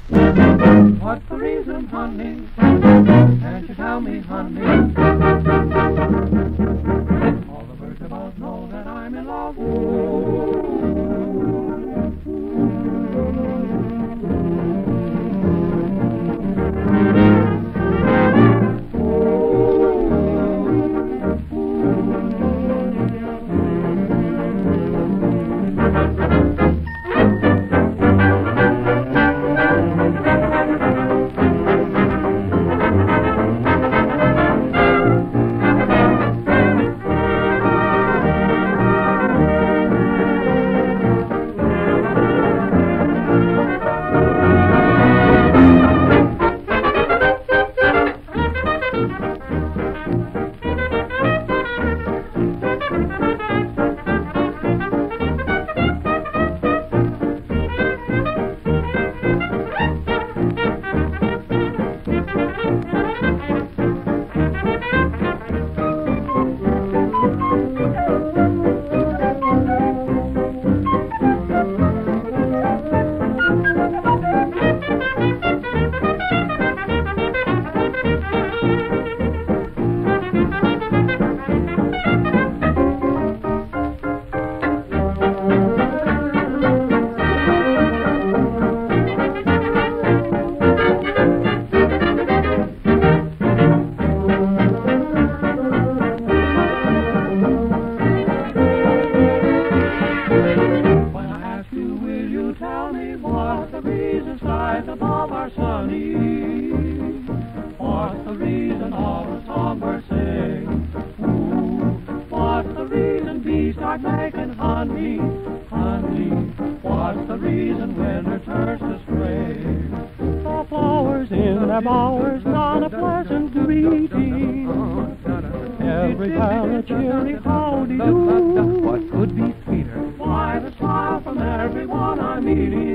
What's the reason, honey? Can't you tell me, honey? All the birds above know that I'm in love. Tell me what the reason skies above are sunny. What's the reason all the songbirds sing? Ooh, what's the reason bees start making honey? Honey, what's the reason winter turns to spring? The flowers in their bowers not a pleasant greeting. Every time a cheery howdy-do. What could be sweeter? Why the smile from everyone I'm meeting?